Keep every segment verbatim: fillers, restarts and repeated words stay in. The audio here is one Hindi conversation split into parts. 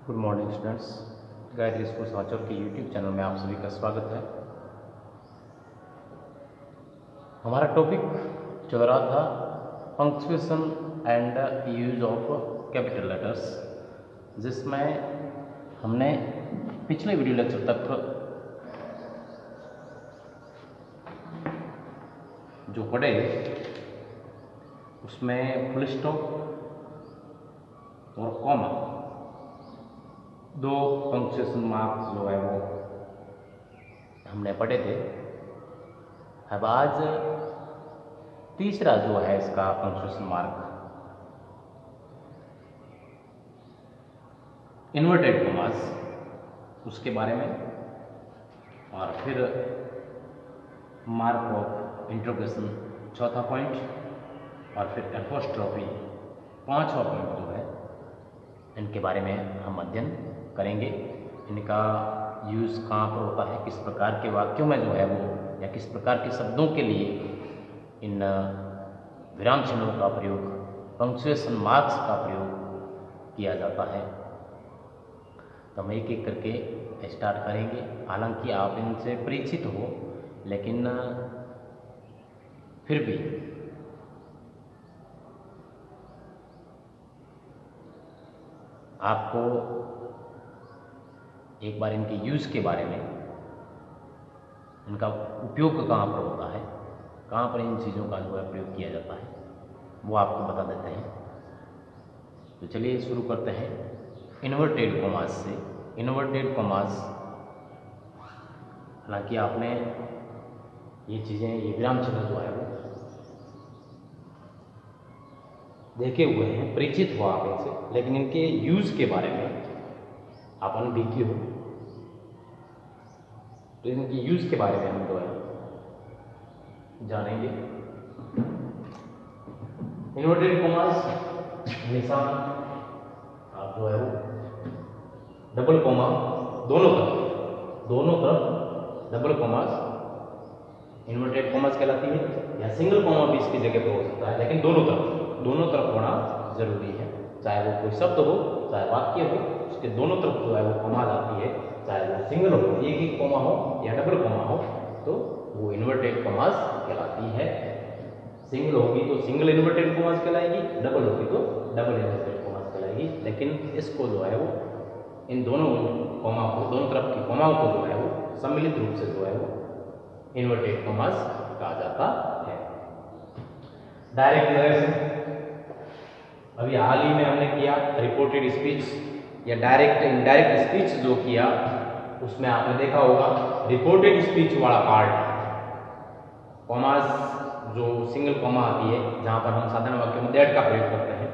Good morning students, Gayatri school समाचार के यूट्यूब चैनल में आप सभी का स्वागत है। हमारा टॉपिक चल रहा था punctuation and use of capital letters, जिसमें हमने पिछले वीडियो लेक्चर तक जो पढ़े उसमें फुल स्टॉप और कॉमा दो पंक्चुएशन मार्क्स जो है वो हमने पढ़े थे। अब आज तीसरा जो है इसका पंक्चुएशन मार्क इन्वर्टेड कॉमास, उसके बारे में, और फिर मार्क ऑफ इंट्रोगेशन चौथा पॉइंट, और फिर एपोस्ट्रोफी पांचवा पॉइंट जो है, इनके बारे में हम अध्ययन करेंगे। इनका यूज़ कहाँ पर होता है, किस प्रकार के वाक्यों में जो है वो, या किस प्रकार के शब्दों के लिए इन विराम चिन्हों का प्रयोग, पंक्चुएशन मार्क्स का प्रयोग किया जाता है। तो हम एक एक करके स्टार्ट करेंगे। हालांकि आप इनसे परिचित हो, लेकिन फिर भी आपको एक बार इनके यूज़ के बारे में, इनका उपयोग कहाँ पर होता है, कहाँ पर इन चीज़ों का जो है प्रयोग किया जाता है, वो आपको बता देते हैं। तो चलिए शुरू करते हैं इन्वर्टेड कॉमास से। इन्वर्टेड कॉमास, हालांकि आपने ये चीज़ें, ये विराम चिन्ह जो है वो देखे हुए हैं, परिचित हो आप इनसे, लेकिन इनके यूज़ के बारे में आप अनभिज्ञ हो, तो इनके यूज़ के बारे में हम जो है जानेंगे। इन्वर्टेड कॉमास हमेशा आप जो है वो डबल कॉमा दोनों तरफ दोनों तरफ डबल कॉमास इन्वर्टेड कॉमास कहलाती है, या सिंगल कॉमा भी इसकी जगह पर हो सकता है, लेकिन दोनों तरफ दोनों तरफ होना जरूरी है। चाहे वो कोई शब्द हो, चाहे वाक्य हो, उसके दोनों तरफ जो है वो कॉमा जाती है। चाहे वो सिंगल हो, एक ही कॉमा हो या डबल कॉमा हो, तो वो इन्वर्टेड कॉमास कहलाती है। सिंगल होगी तो सिंगल इन्वर्टेड कॉमास कहलाएगी, डबल होगी तो डबल इन्वर्टेड कॉमास कहलाएगी। लेकिन इसको जो है वो, इन दोनों कॉमा को, दोनों तरफ की कॉमाओं को जो है वो सम्मिलित रूप से जो है वो इन्वर्टेड कॉमास कहा जाता है। डायरेक्ट नरेशन, अभी हाल ही में हमने किया रिपोर्टेड स्पीच या डायरेक्ट इनडायरेक्ट स्पीच जो किया, उसमें आपने देखा होगा रिपोर्टेड स्पीच वाला पार्ट, कॉमास जो सिंगल कॉमा आती है, जहां पर हम साधारण वाक्यों में दैट का प्रयोग करते हैं,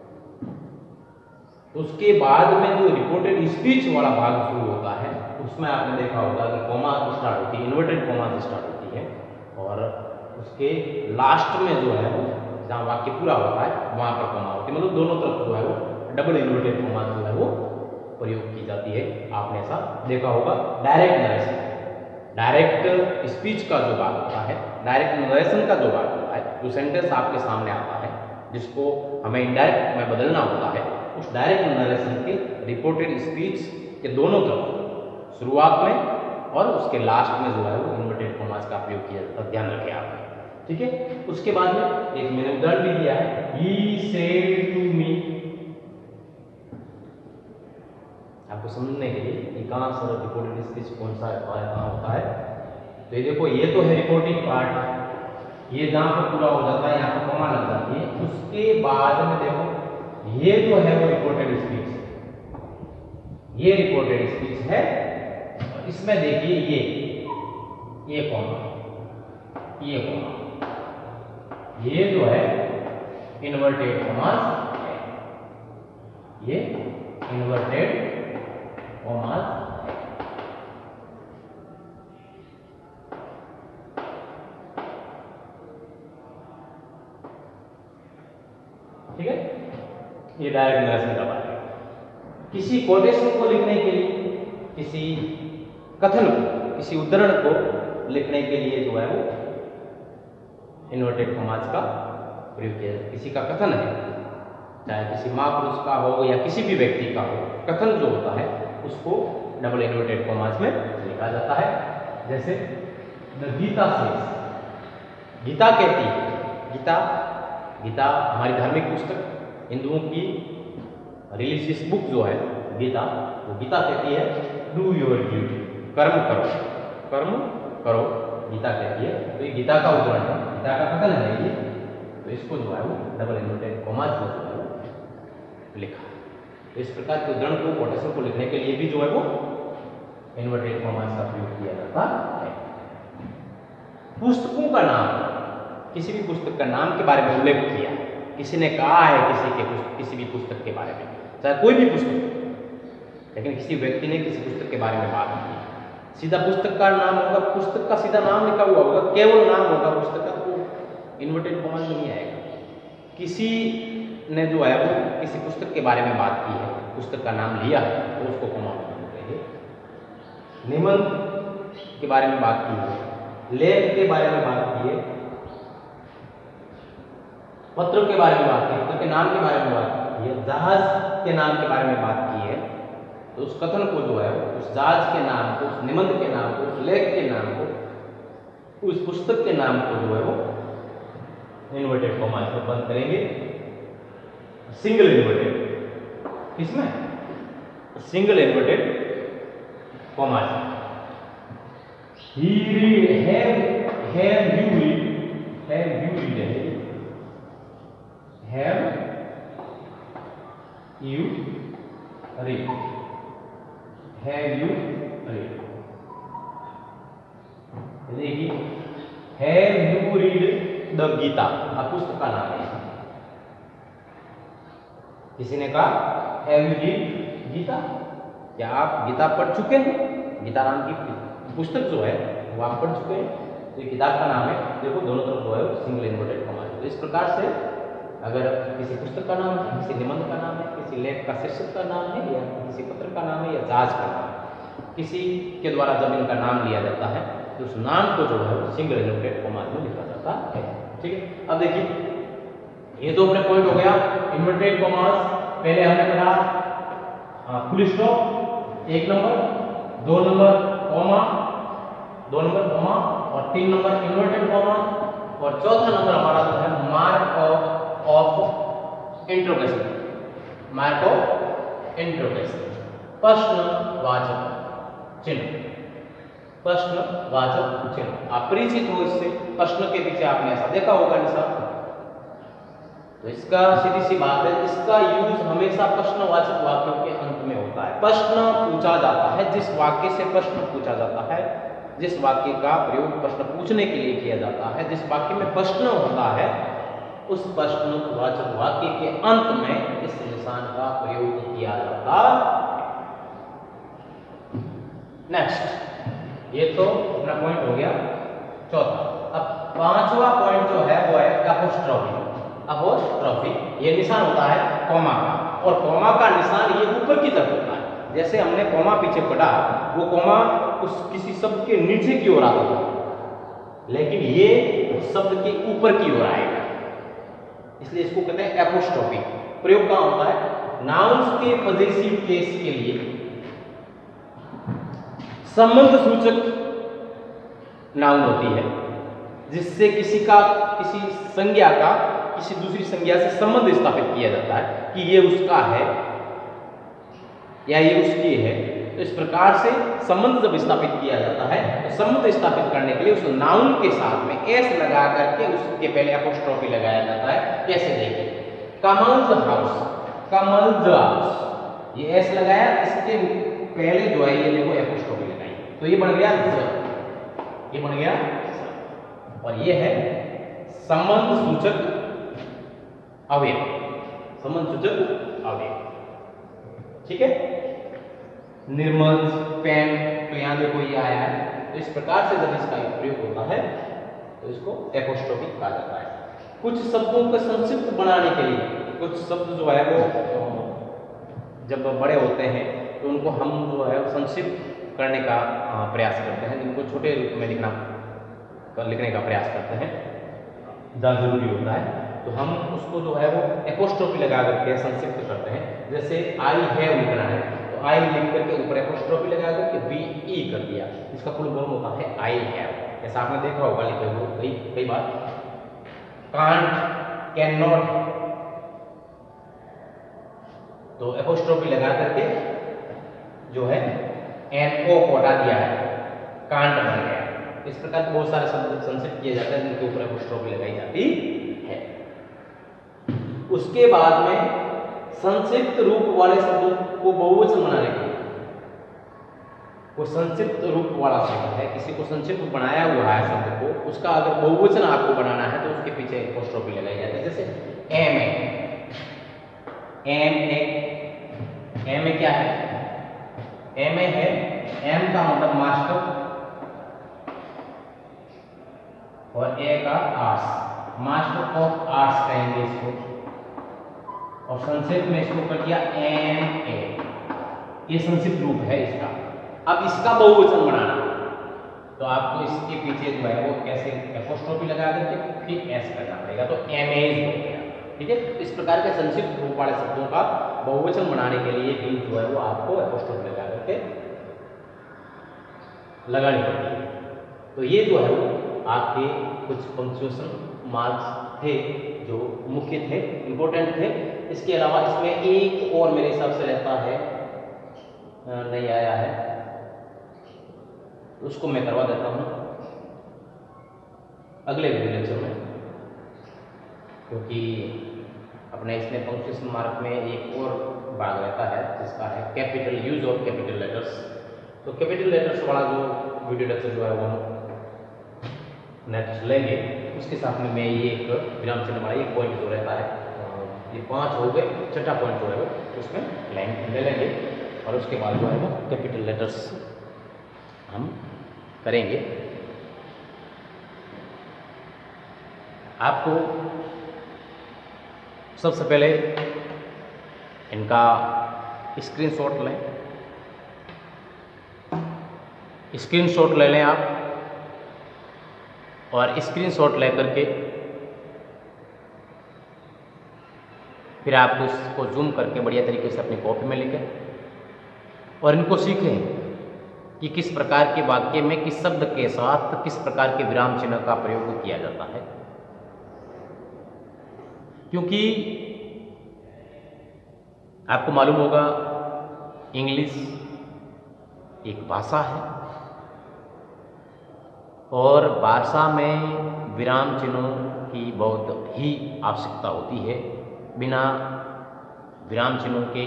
उसके बाद में जो रिपोर्टेड स्पीच वाला भाग शुरू होता है, उसमें आपने देखा होगा कि कॉमा स्टार्ट होती है, इन्वर्टेड कॉमा स्टार्ट होती है, और उसके लास्ट में जो है वो, जहाँ वाक्य पूरा होता है, वहां पर कॉमा होती है। मतलब दोनों तरफ जो है वो डबल इन्वर्टेड कॉमा जो है वो प्रयोग की जाती है। आपने ऐसा देखा होगा। डायरेक्ट नरेशन, डायरेक्ट स्पीच का जो भाग होता है, डायरेक्ट नरेशन का जो भाग होता है, जो सेंटेंस आपके सामने आता है, जिसको हमें इनडायरेक्ट में बदलना होता है, उस डायरेक्ट नरेशन के रिपोर्टेड स्पीच के दोनों तरफ शुरुआत में और उसके लास्ट में जो है वो इन्वर्टेड कॉमास का प्रयोग किया जाता है। ध्यान रखें आप, ठीक है। उसके बाद में एक मैंने उदाहरण भी दिया है, he said to me, आपको समझने के लिए कि कहाँ से रिपोर्टेड स्पीच कौन सा है, कहाँ होता है। तो ये देखो, ये तो है रिपोर्टिंग पार्ट, ये जहाँ पर पूरा हो जाता है, यहाँ पर कॉमा लग जाती है। उसके बाद में देखो, ये जो है वो रिपोर्टेड स्पीच है, ये रिपोर्टेड स्पीच है। और इसमें देखिए ये ये कॉमा, ये कॉमा, ये जो है इन्वर्टेड कॉमास है, ये इन्वर्टेड कॉमास है। ठीक है, ये डायरेक्ट नरेशन का बात है। किसी कोटेशन को लिखने के लिए, किसी कथन को, किसी उद्धरण को लिखने के लिए जो है वो इन्वर्टेड कॉमास का प्रयोग किया जाता है। किसी का कथन है, चाहे किसी महापुरुष का हो या किसी भी व्यक्ति का हो, कथन जो होता है उसको डबल इन्वर्टेड कॉमास में लिखा जाता है। जैसे द गीता सेज, गीता कहती है, गीता गीता हमारी धार्मिक पुस्तक, हिंदुओं की रिलीजियस बुक जो है गीता, वो गीता कहती है डू योर ड्यूटी, कर्म करो, कर्म करो, गीता कहती है। तो ये गीता का उदाहरण है, गीता का कथन है ये, तो इसको जो है वो डबल इन्वर्टेड कॉमास में जो है वो लिखा। तो इस प्रकार के उदाहरण को, कोटेशन को लिखने के लिए भी जो है वो इन्वर्टेड कॉमास का प्रयोग किया जाता है। पुस्तकों का नाम, किसी भी पुस्तक का नाम के बारे में उल्लेख किया, किसी ने कहा है किसी के किसी भी पुस्तक के बारे में, चाहे कोई भी पुस्तक, लेकिन किसी व्यक्ति ने किसी पुस्तक के बारे में बात की, सीधा पुस्तक का नाम होगा, पुस्तक का सीधा नाम लिखा हुआ होगा, केवल नाम होगा पुस्तक का, तो इन्वर्टेड कॉमास में नहीं आएगा। किसी ने जो है वो किसी पुस्तक के बारे में बात की है, पुस्तक का नाम लिया है, तो उसको कॉमा में लिखेंगे। निबंध के बारे में बात की है, लेख के बारे में बात की है, पत्र के बारे में बात की है, पत्र के नाम के बारे में बात की है, जहाज के नाम के बारे में बात की है, तो उस कथन को जो है उस जहाज के नाम को, उस निबंध के नाम को, उस लेख के नाम को, उस पुस्तक के नाम को जो है वो इन्वर्टेड कॉमास में बंद करेंगे। सिंगल इन्वर्टेड, किसमें? Single inverted commas. He read, have, have you read, have you read, have you read, have you read, देखिए have you read the Gita, अब पुस्तक का नाम है। किसी ने कहा have you read गीता, क्या आप गीता पढ़ चुके हैं? गीता नाम की पुस्तक जो है वो आप पढ़ चुके हैं, तो ये किताब का नाम है। देखो दोनों तरफ जो है सिंगल इन्वर्टेड कॉमास। तो इस प्रकार से अगर किसी पुस्तक का नाम है, किसी निबंध का नाम है, किसी लेख का शीर्षक का नाम है, या किसी पत्र का नाम है, या जहाज का नाम है, किसी के द्वारा जब इनका नाम लिया जाता है तो उस नाम को जो है वो सिंगल इन्वर्टेड कॉमास में लिखा जाता है। ठीक है, अब देखिए ये तो अपने पॉइंट हो गया इन्वर्टेड कॉमास। पहले हमने पढ़ा फुल स्टॉप एक नंबर, दो नंबर कॉमा, दो नंबर कॉमा, और तीन नंबर इन्वर्टेड कॉमा, और चौथा नंबर हमारा जो है mark of of interrogation, mark of interrogation, प्रश्नवाचक चिन्ह, प्रश्नवाचक चिन्ह। आप परिचित हो इससे, प्रश्न के पीछे आपने ऐसा देखा होगा निशान, तो इसका सीधी सी बात है, इसका यूज हमेशा प्रश्नवाचक वाक्यों के अंत में होता है। प्रश्न पूछा जाता है, जिस वाक्य से प्रश्न पूछा जाता है, जिस वाक्य का प्रयोग प्रश्न पूछने के लिए किया जाता है, जिस वाक्य में प्रश्न होता है, उस प्रश्नवाचक वाक्य के अंत में इस निशान का प्रयोग किया जाता है। नेक्स्ट, ये तो अपना पॉइंट हो गया चौथा। अब पांचवा पॉइंट जो है वो है एपोस्ट्रोफी। एपोस्ट्रोफी ये निशान होता है कॉमा का, और कॉमा का निशान ये ऊपर की तरफ होता है। जैसे हमने कॉमा पीछे पढ़ा, वो कॉमा उस किसी शब्द के नीचे की ओर आता था, लेकिन ये उस शब्द के ऊपर की ओर आएगा, इसलिए इसको कहते हैं एपोस्ट्रोफी। प्रयोग कहाँ होता है? नाउन्स के पॉजेसिव केस के लिए संबंध सूचक नाउन होती है, जिससे किसी का किसी संज्ञा का किसी दूसरी संज्ञा से संबंध स्थापित किया जाता है कि ये उसका है या ये उसकी है। तो इस प्रकार से संबंध जब स्थापित किया जाता है, तो संबंध स्थापित करने के लिए उस नाउन के साथ में एस लगा करके उसके पहले एपोस्ट्रोफी लगाया जाता है। कैसे देखिए, कमल्स हाउस, कमल्स हाउस, ये एस लगाया, इसके पहले जो है ये देखो एपोस्ट्रोफी लगाई, तो ये बन गया ज, ये बन गया, और ये है संबंध सूचक अवयव, संबंध सूचक अवयव। ठीक है, निर्मल पेन, तो यहाँ देखो ये आया है, तो इस प्रकार से जब इसका प्रयोग होता है तो इसको एपोस्ट्रोफी कहा जाता है। कुछ शब्दों को संक्षिप्त बनाने के लिए, कुछ शब्द जो है वो जब बड़े होते हैं तो उनको हम जो है संक्षिप्त करने का प्रयास करते हैं, जिनको छोटे रूप में लिखना लिखने का प्रयास करते हैं, ज़्यादा जरूरी होता है। तो हम उसको जो है वो एपोस्ट्रोफी लगा करके संक्षिप्त करते हैं। जैसे आई हैव लिखना है तो आई लिख करके ऊपर एपोस्ट्रोफी लगा करके वी ई कर दिया, इसका फुल फॉर्म होता है आई हैव। ऐसा आपने देखा होगा लिखे हुए कई कई बार। कांट, कैन नॉट, तो एपोस्ट्रोफी लगा करके जो है एन ओ को हटा दिया है, कांट बन गया। इस प्रकार के बहुत सारे शब्द संक्षिप्त किए जाते हैं जिनके ऊपर एपोस्ट्रोफी लगाई जाती है। उसके बाद में संक्षिप्त रूप वाले शब्दों को बहुवचन बनाने के लिए, वो संक्षिप्त रूप वाला शब्द है, किसी को संक्षिप्त बनाया हुआ है शब्द को, उसका अगर बहुवचन आपको बनाना है तो उसके पीछे एपोस्ट्रोफी लगाई जाती है। जैसे M A, M A, M A क्या है? एम ए है, एम का मतलब मास्टर और ए का आर्ट्स, मास्टर ऑफ आर्ट्स कहेंगे इसको, और संक्षिप्त में इसको कर दिया एम ए। ये संक्षिप्त रूप है इसका। अब इसका बहुवचन बनाना तो आपको इसके पीछे जो है वो कैसे एपोस्ट्रोफी लगा करके फिर एस करना पड़ेगा, तो एम ए हो गया। ठीक है, तो इस प्रकार के संक्षिप्त रूप वाले शब्दों का बहुवचन बनाने के लिए भी जो है वो आपको एपोस्ट्रोफी लगा करके लगानी पड़ती है। तो ये जो है वो आपके कुछ पंक्चुएशन मार्क्स थे जो मुख्य थे, इंपॉर्टेंट थे। इसके अलावा इसमें एक और मेरे हिसाब से रहता है, नहीं आया है, उसको मैं करवा देता हूँ अगले वीडियो लेक्चर में, क्योंकि अपने इसमें पंक्चुएशन मार्क में एक और भाग रहता है जिसका है capital, use of capital letters. तो कैपिटल लेटर्स वाला जो वीडियो लेक्चर जो है वो हम नेक्स्ट लेंगे। उसके साथ में मैं ये एक विराम चिन्ह वाला एक पॉइंट जो रहता है, ये पांच हो गए, छठा पॉइंट जो है वो उसमें लाइन ले लेंगे और उसके बाद जो है वो कैपिटल लेटर्स हम करेंगे। आपको सबसे पहले इनका स्क्रीनशॉट लें, स्क्रीनशॉट ले लें आप, और स्क्रीनशॉट लेकर के फिर आप उसको जूम करके बढ़िया तरीके से अपनी कॉपी में लिखें और इनको सीखें कि किस प्रकार के वाक्य में किस शब्द के साथ किस प्रकार के विराम चिन्ह का प्रयोग किया जाता है। क्योंकि आपको मालूम होगा इंग्लिश एक भाषा है और भाषा में विराम चिन्हों की बहुत ही आवश्यकता होती है। बिना विराम चिन्हों के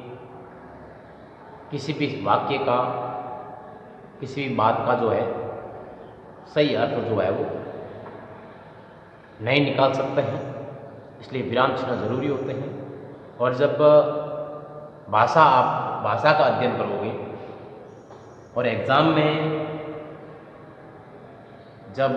किसी भी वाक्य का, किसी भी बात का जो है सही अर्थ जो है वो नहीं निकाल सकते हैं, इसलिए विराम चिन्ह जरूरी होते हैं। और जब भाषा आप भाषा का अध्ययन करोगे और एग्ज़ाम में जब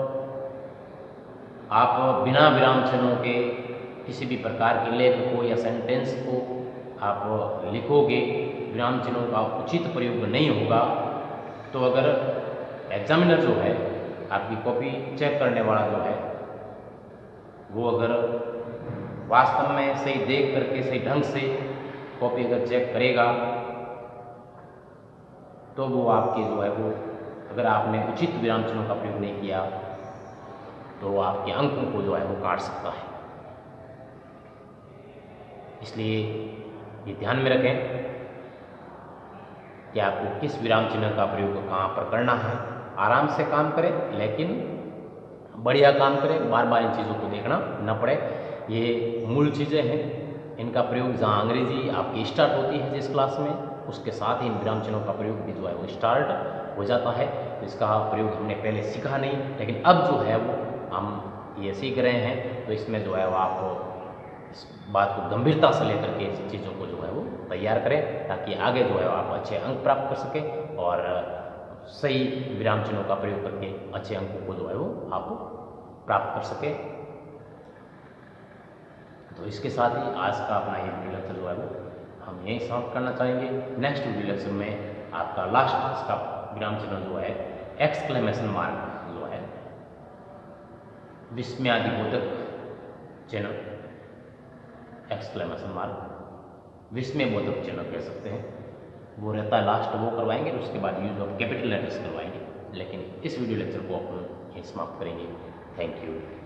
आप बिना विराम चिन्हों के किसी भी प्रकार के लेख को या सेंटेंस को आप लिखोगे, विराम चिन्हों का उचित प्रयोग नहीं होगा, तो अगर एग्जामिनर जो है आपकी कॉपी चेक करने वाला जो है वो अगर वास्तव में सही देख करके सही ढंग से कॉपी अगर चेक करेगा तो वो आपके जो है वो, अगर आपने उचित विराम चिन्हों का प्रयोग नहीं किया तो वो आपके अंकों को जो है वो काट सकता है। इसलिए ये ध्यान में रखें कि आपको किस विराम चिन्ह का प्रयोग कहाँ पर करना है। आराम से काम करें लेकिन बढ़िया काम करें, बार बार इन चीज़ों को देखना न पड़े। ये मूल चीज़ें हैं, इनका प्रयोग जहाँ अंग्रेजी आपकी स्टार्ट होती है जिस क्लास में, उसके साथ ही इन विराम चिन्हों का प्रयोग भी जो है वो स्टार्ट हो जाता है। तो इसका प्रयोग हमने पहले सीखा नहीं, लेकिन अब जो है वो हम ये सीख रहे हैं। तो इसमें जो है वो आप इस बात को गंभीरता से लेकर के इस चीज़ों को जो है वो तैयार करें, ताकि आगे जो है आप अच्छे अंक प्राप्त कर सकें और सही विराम चिन्हों का प्रयोग करके अच्छे अंकों को जो है वो आप प्राप्त कर सकें। तो इसके साथ ही आज का अपना ये वीडियो लेक्चर जो है वो हम यहीं समाप्त करना चाहेंगे। नेक्स्ट वीडियो लेक्चर में आपका लास्ट इसका विराम चिन्ह जो है एक्सक्लेमेशन मार्क जो है विस्मयादिबोधक चिन्ह, एक्सक्लेमेशन मार्क, विस्मय बोधक चिन्ह कह सकते हैं, वो रहता है लास्ट, वो करवाएंगे। उसके बाद यूज ऑफ कैपिटल लेटर्स करवाएंगे। लेकिन इस वीडियो लेक्चर को अपन यहीं समाप्त करेंगे। Thank you.